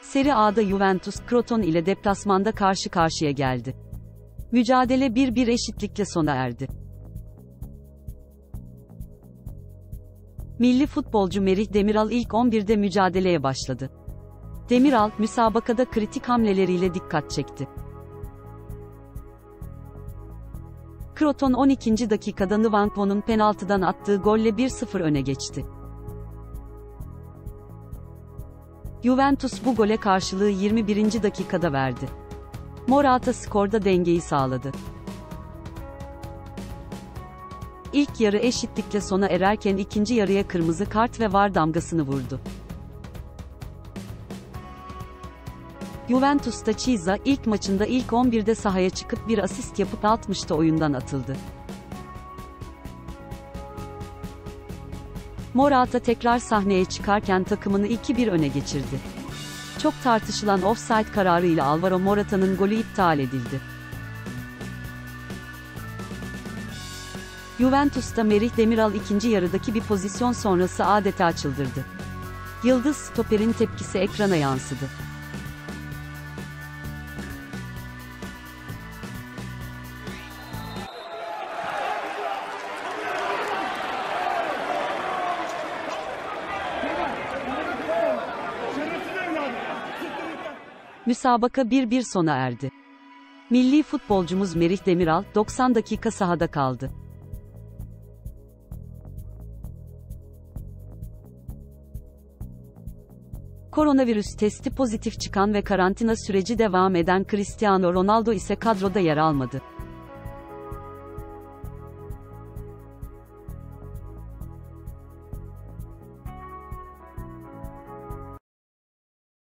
Serie A'da Juventus, Crotone ile deplasmanda karşı karşıya geldi. Mücadele 1-1 eşitlikle sona erdi. Milli futbolcu Merih Demiral ilk 11'de mücadeleye başladı. Demiral, müsabakada kritik hamleleriyle dikkat çekti. Crotone 12. dakikada Nwankwo'nun penaltıdan attığı golle 1-0 öne geçti. Juventus bu gole karşılığı 21. dakikada verdi. Morata skorda dengeyi sağladı. İlk yarı eşitlikle sona ererken ikinci yarıya kırmızı kart ve VAR damgasını vurdu. Juventus'ta Chiesa, ilk maçında ilk 11'de sahaya çıkıp bir asist yapıp 60'ta oyundan atıldı. Morata tekrar sahneye çıkarken takımını 2-1 öne geçirdi. Çok tartışılan ofsayt kararıyla Alvaro Morata'nın golü iptal edildi. Juventus'ta Merih Demiral ikinci yarıdaki bir pozisyon sonrası adeta çıldırdı. Yıldız stoperin tepkisi ekrana yansıdı. Müsabaka 1-1 sona erdi. Milli futbolcumuz Merih Demiral, 90 dakika sahada kaldı. Koronavirüs testi pozitif çıkan ve karantina süreci devam eden Cristiano Ronaldo ise kadroda yer almadı.